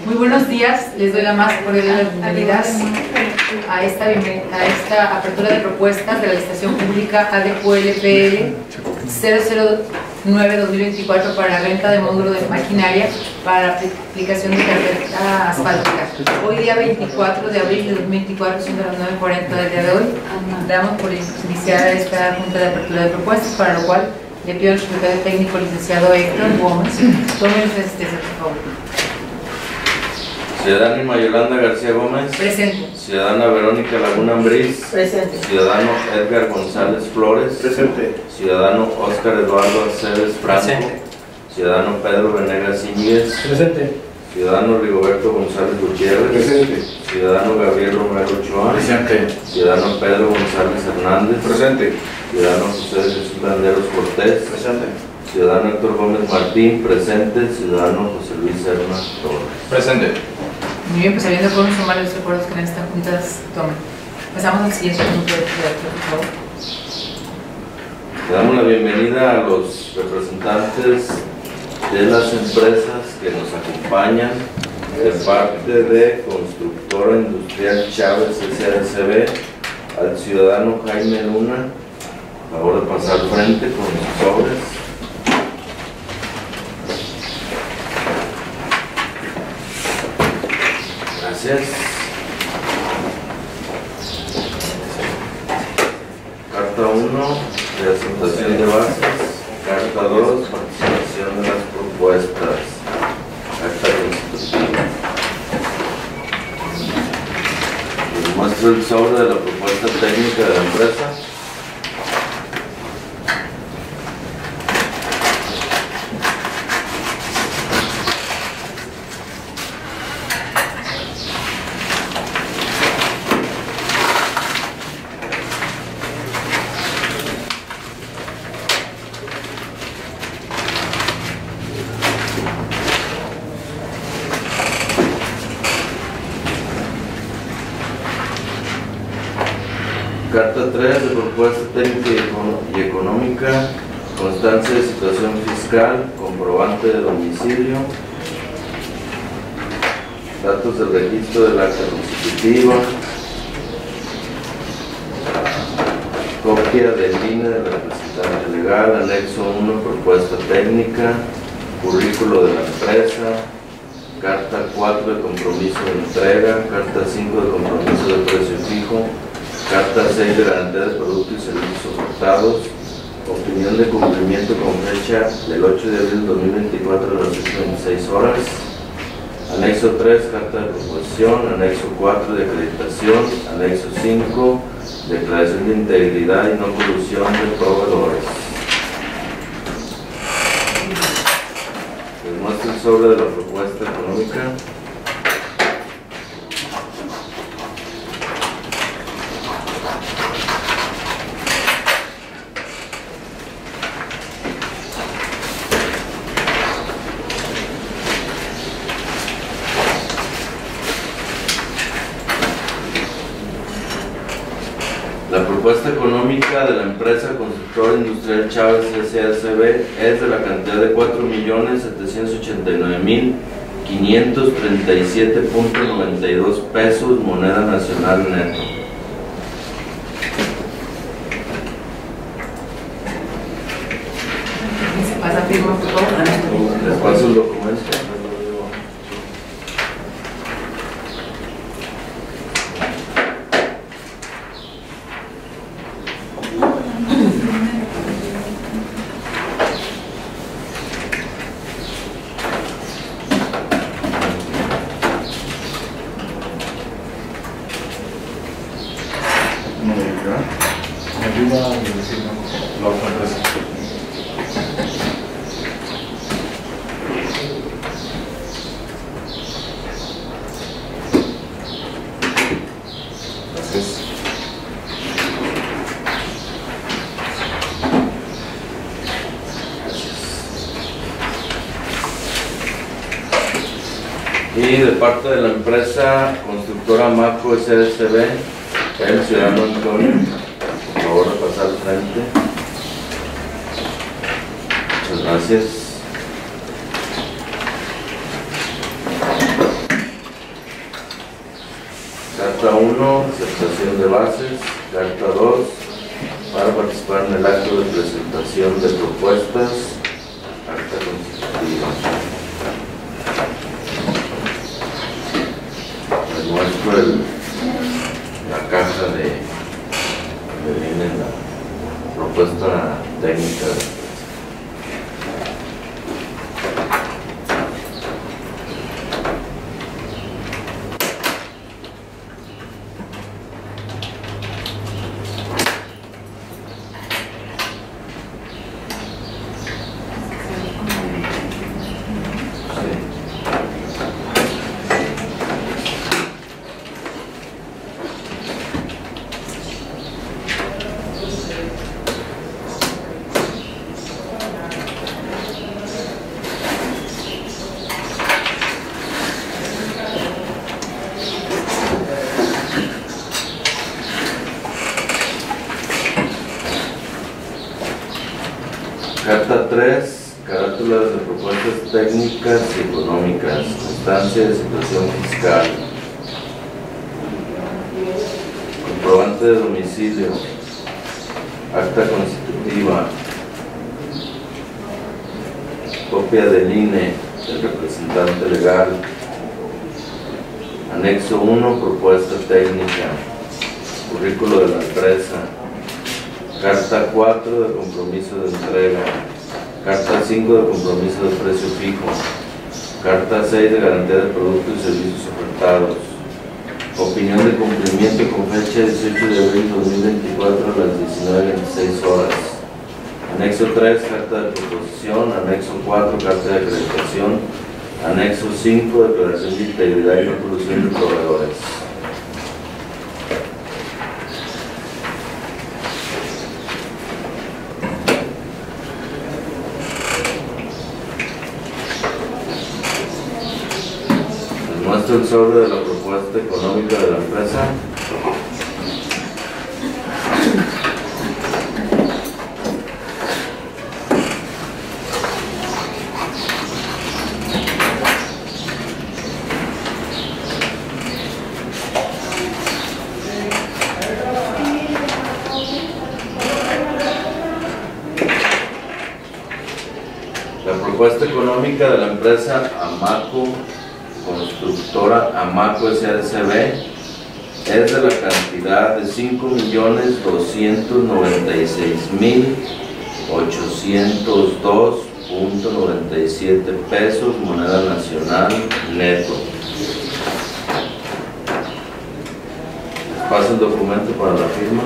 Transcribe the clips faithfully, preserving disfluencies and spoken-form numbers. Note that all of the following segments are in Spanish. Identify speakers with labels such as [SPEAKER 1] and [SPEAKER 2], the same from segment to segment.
[SPEAKER 1] Muy buenos días, les doy la más cordial bienvenida a esta, a esta apertura de propuestas de la licitación pública A D Q L P L cero cero nueve dos mil veinticuatro para la renta de módulo de maquinaria para la aplicación de carpeta asfáltica. Hoy día veinticuatro de abril de dos mil veinticuatro, siendo las nueve cuarenta del día de hoy, damos por iniciar esta junta de apertura de propuestas, para lo cual le pido al secretario técnico licenciado Héctor Gómez, tome usted asistencia, por favor.
[SPEAKER 2] Ciudadana Irma Yolanda García Gómez.
[SPEAKER 1] Presente.
[SPEAKER 2] Ciudadana Verónica Laguna Ambriz.
[SPEAKER 1] Presente.
[SPEAKER 2] Ciudadano Edgar González Flores.
[SPEAKER 3] Presente.
[SPEAKER 2] Ciudadano Óscar Eduardo Aceves Franco.
[SPEAKER 3] Presente.
[SPEAKER 2] Ciudadano Pedro Venegas Íñiguez.
[SPEAKER 3] Presente.
[SPEAKER 2] Ciudadano Rigoberto González Gutiérrez.
[SPEAKER 3] Presente.
[SPEAKER 2] Ciudadano Gabriel Romero Ochoa.
[SPEAKER 3] Presente.
[SPEAKER 2] Ciudadano Pedro González Hernández.
[SPEAKER 3] Presente.
[SPEAKER 2] Ciudadano José Jesús Landeros Cortés.
[SPEAKER 3] Presente.
[SPEAKER 2] Ciudadano Héctor Gómez Martín. Presente. Ciudadano José Luis Serna Torres.
[SPEAKER 3] Presente.
[SPEAKER 1] Muy bien, pues habiendo por sumar los acuerdos que en esta junta se tomen. Pasamos al siguiente punto de actividad, por favor.
[SPEAKER 2] Le damos la bienvenida a los representantes de las empresas que nos acompañan de parte de Constructora Industrial Chávez S A S B, al ciudadano Jaime Luna, a favor de pasar al frente con sus sobres. Gracias. Carta uno, de aceptación de bases. Carta dos, participación de las propuestas. Carta constitutiva. Les muestro el sobre de la propuesta técnica de la empresa. Carta tres de propuesta técnica y económica, constancia de situación fiscal, comprobante de domicilio, datos del registro del acta constitutiva, copia del I N E del representante legal, anexo uno, propuesta técnica, currículo de la empresa, carta cuatro de compromiso de entrega, carta cinco de compromiso de precio fijo, carta seis de garantía de productos y servicios ofertados, opinión de cumplimiento con fecha del ocho de abril de dos mil veinticuatro a las veintiséis horas, anexo tres, carta de proposición, anexo cuatro de acreditación, anexo cinco, declaración de integridad y no colusión de proveedores. Les muestro el sobre de la propuesta económica. La propuesta económica de la empresa Constructora Industrial Chávez S A S B es de la cantidad de cuatro millones setecientos ochenta y nueve mil quinientos treinta y siete punto noventa y dos pesos moneda nacional neto.
[SPEAKER 1] ¿Se pasa firma, por favor?
[SPEAKER 2] Les paso el documento. Y de parte de la empresa Constructora Maco S A S B, el ciudadano Antonio, por favor de pasar al frente. Muchas gracias. Carta uno, aceptación de bases. Carta dos, para participar en el acto de presentación de propuestas. Acta constitutiva. Les muestro el, la caja de donde viene la propuesta técnica. Carta tres, carátulas de propuestas técnicas y económicas, constancia de situación fiscal, comprobante de domicilio, acta constitutiva, copia del I N E, del representante legal, anexo uno, propuesta técnica, currículo de la empresa, carta cuatro de compromiso de entrega, carta cinco de compromiso de precio fijo, carta seis de garantía de productos y servicios ofertados, opinión de cumplimiento con fecha dieciocho de abril de dos mil veinticuatro a las diecinueve veintiséis horas, anexo tres, carta de proposición, anexo cuatro, carta de acreditación, anexo cinco, declaración de integridad y no colusión de proveedores. Muestro el sobre de la propuesta económica de la empresa. La propuesta económica de la empresa Amaco Constructora Amaco S A S B es de la cantidad de cinco millones doscientos noventa y seis mil ochocientos dos punto noventa y siete pesos, moneda nacional neto. Pasa el documento para la firma.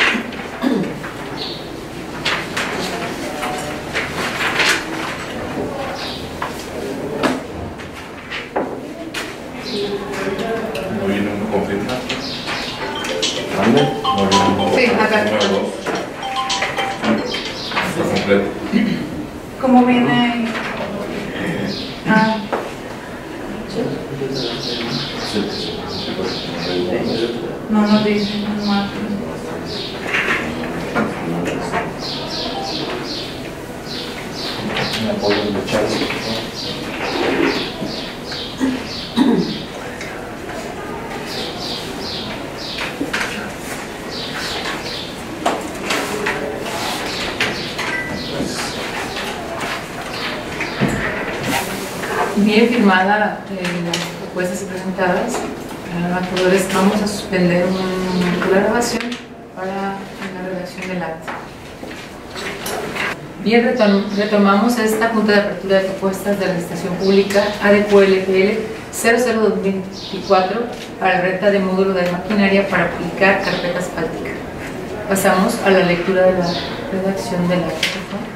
[SPEAKER 3] ¿No viene uno con firma?
[SPEAKER 2] ¿Mande?
[SPEAKER 3] ¿No viene uno?
[SPEAKER 1] Sí, acá.
[SPEAKER 3] Número dos. Está completo.
[SPEAKER 4] ¿Cómo viene? Ah, no nos dice, no más.
[SPEAKER 3] Me apoyo en el chat.
[SPEAKER 1] Bien firmada eh, las propuestas presentadas, eh, actores, vamos a suspender un momento la grabación para la redacción del acta. Bien, retom retomamos esta Junta de Apertura de Propuestas de la Licitación Pública A D Q L P L cero cero dos mil veinticuatro para la renta de módulo de maquinaria para aplicar carpeta asfáltica. Pasamos a la lectura de la redacción del acta, por favor.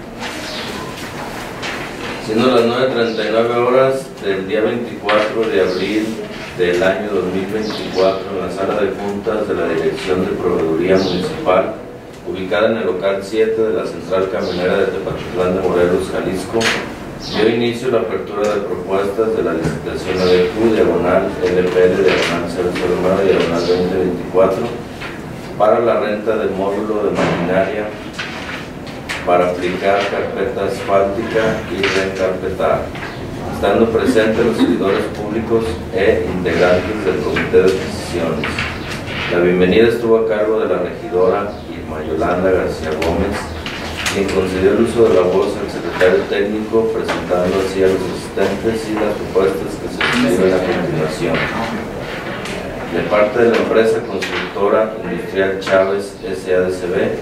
[SPEAKER 2] Siendo las nueve treinta y nueve horas del día veinticuatro de abril del año dos mil veinticuatro, en la sala de juntas de la Dirección de Proveeduría Municipal, ubicada en el local siete de la Central Camionera de Tepatitlán de Morelos, Jalisco, dio inicio la apertura de propuestas de la licitación A D Q, diagonal L P L, diagonal cero cero nueve, diagonal veinte veinticuatro, para la renta de módulo de maquinaria para aplicar carpeta asfáltica y reencarpetar, estando presentes los servidores públicos e integrantes del comité de decisiones. La bienvenida estuvo a cargo de la regidora Irma Yolanda García Gómez, quien concedió el uso de la voz al secretario técnico, presentando así a los asistentes y las propuestas que se describen a continuación. De parte de la empresa constructora industrial Chávez S A D C B,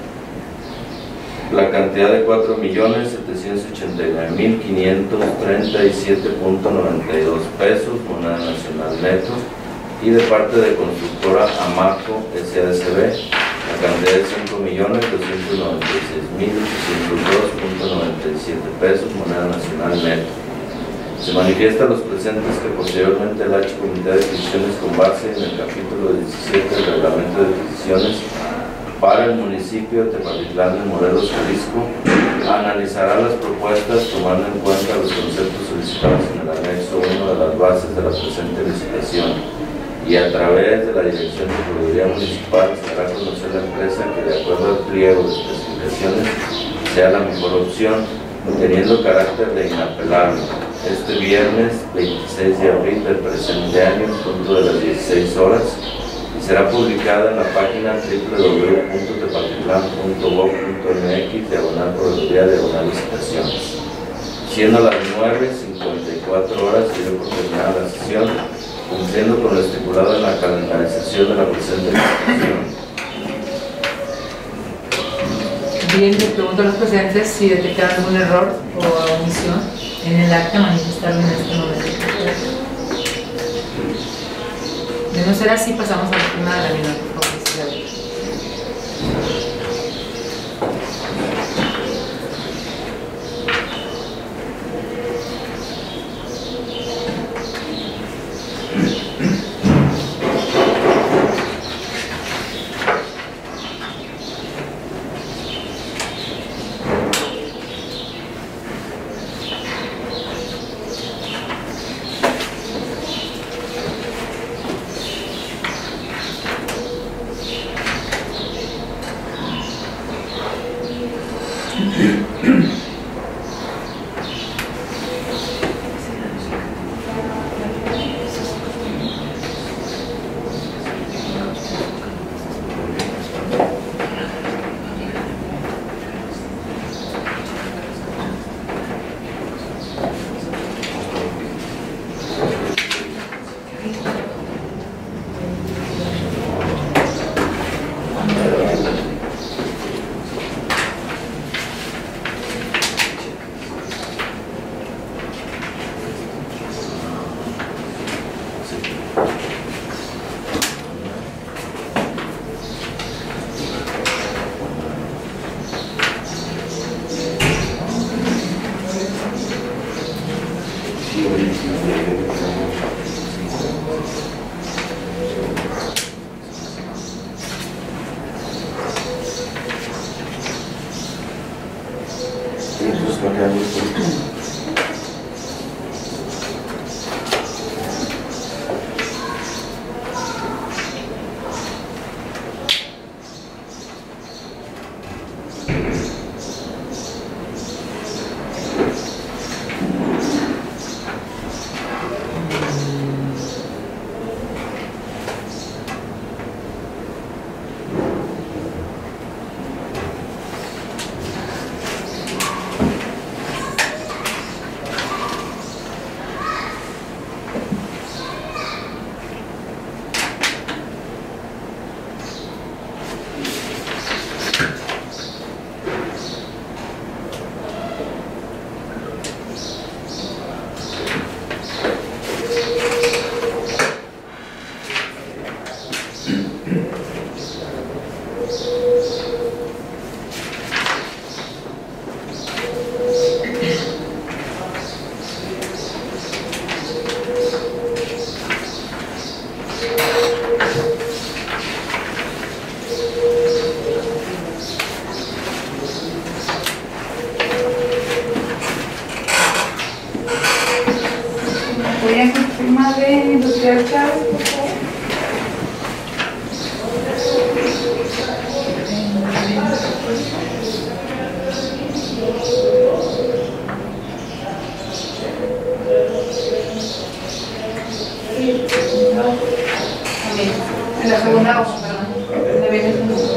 [SPEAKER 2] la cantidad de cuatro millones setecientos ochenta y nueve mil quinientos treinta y siete punto noventa y dos pesos, moneda nacional neto, y de parte de constructora Amaco S A D C B, la cantidad de cinco millones doscientos noventa y seis mil ochocientos dos punto noventa y siete pesos, moneda nacional neto. Se manifiesta a los presentes que posteriormente el H Comité de Adquisiciones, con base en el capítulo diecisiete del Reglamento de Adquisiciones para el municipio de Tepatitlán de Morelos, Jalisco, analizará las propuestas tomando en cuenta los conceptos solicitados en el anexo uno de las bases de la presente licitación, y a través de la Dirección de Proveeduría Municipal se hará conocer la empresa que, de acuerdo al pliego de especificaciones, sea la mejor opción, teniendo carácter de inapelable, este viernes veintiséis de abril del presente año, en punto de las dieciséis horas, y será publicada en la página doble u doble u doble u punto tepatitlán punto gob punto m x, diagonal proveeduría, diagonal licitaciones. Siendo las nueve cincuenta y cuatro horas, y dio por terminada la sesión, cumpliendo con lo estipulado en la calendarización de la presente licitación.
[SPEAKER 1] Bien, le pregunto a los presentes si detectaron algún error o omisión en el acta, manifestarlo en este momento. De no ser así, pasamos a la primera de la reunión, por favor.
[SPEAKER 4] Voy a confirmar de Industrial Chávez, por favor. En la segunda hoja, perdón. Donde viene el número.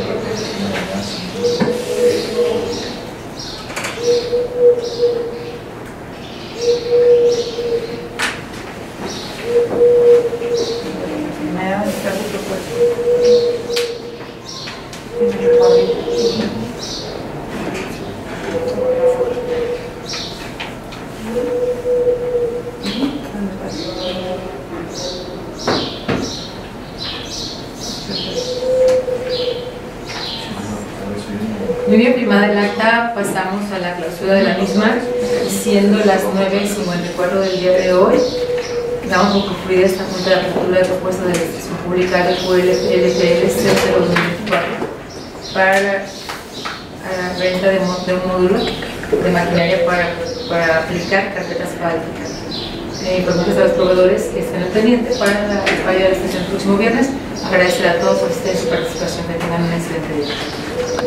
[SPEAKER 1] Primero está su propuesta. Muy bien, firmada el acta, pasamos a la clausura de la misma, siendo las nueve y cincuenta y cuatro del día de hoy. Damos por concluida esta junta de apertura de propuestas de licitación pública de P L P L cero cero dos mil veinticuatro para la, la renta de, mo, de un módulo de maquinaria para, para aplicar carpetas asfálticas. Eh, informamos a los proveedores que estén al pendiente para la falla de la estación el próximo viernes. Agradecer a todos por su asistencia y participación. Que tengan un excelente día.